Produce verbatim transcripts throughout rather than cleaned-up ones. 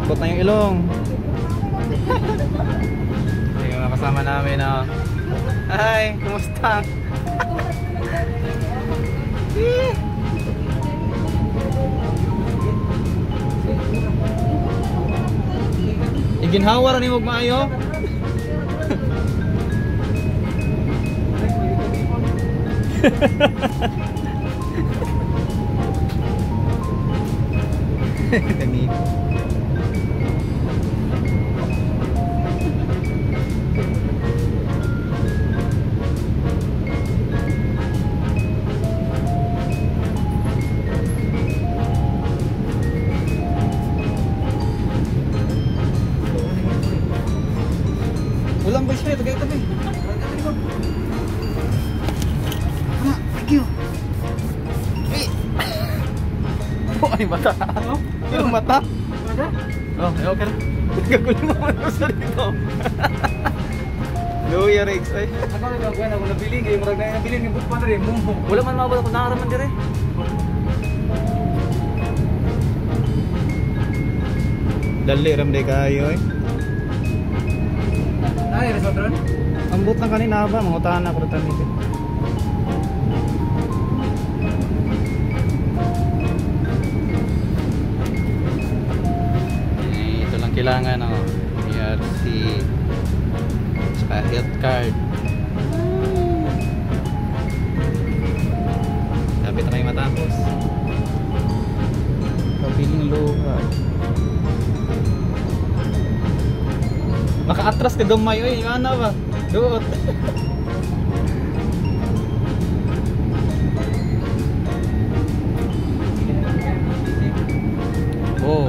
Malambot na yung ilong. Yung mga kasama namin na oh. Hi, kumusta? Iginhawa rin yung maayo. Kani. Ulang ba siya? Tagay tabi. Ah, thank you. Eh. Oh, ay mata. Ano? Yung mata? Mata? Oh, ay okay na. Gagulo mo mo sa dito. Luya Rex ay. Ako na gawin ako nabili kay murag na nabili ni bukpan rin mo. Wala man mabot ako nakaraman dire. Dali ram de kayo eh. Ay, resort ron? Ambot lang kanina ba, mangutahan ako rito nito. Eh, ito lang kailangan ng E R C saka health card. Kapit na kayo matapos. Kabiling luha. Maka-atras ka gamay, oy, ano ba? Duot. Oh.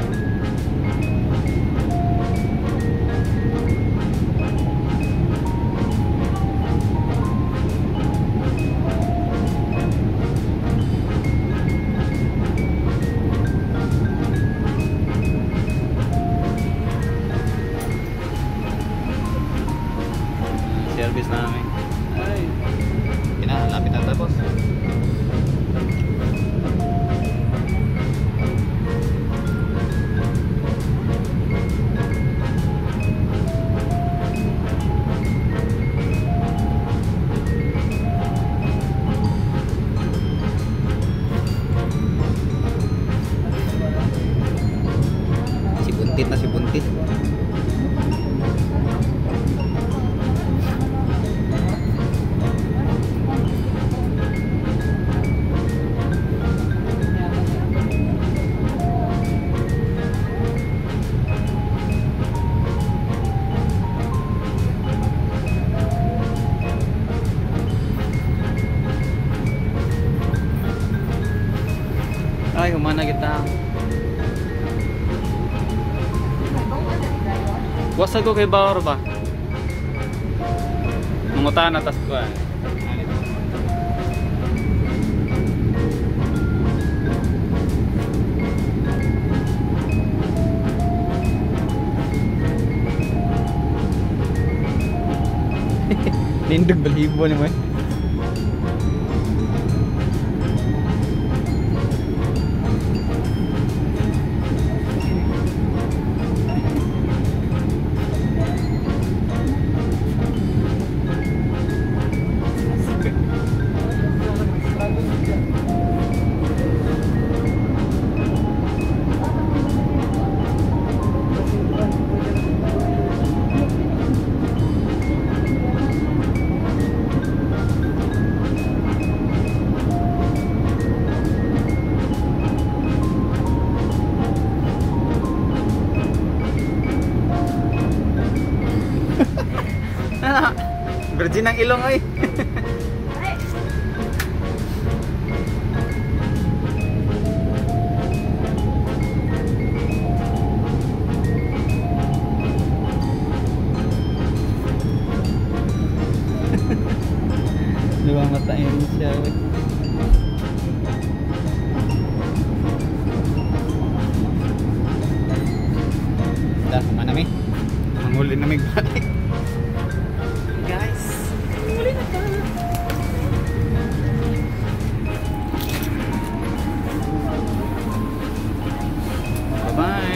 Service namin. Ay. Pinalapit na tapos. Si Buntit na si Buntit. Ay, humana kita. Wasa ko kay Bawar ba? Mangutan atas ko ah. Lindog balibo ni mo eh. Virgin ang ilong ay. Dua mata ini siya. Dah mana mi? Manguli na mig balik. Guys, manguli na ka. Bye bye.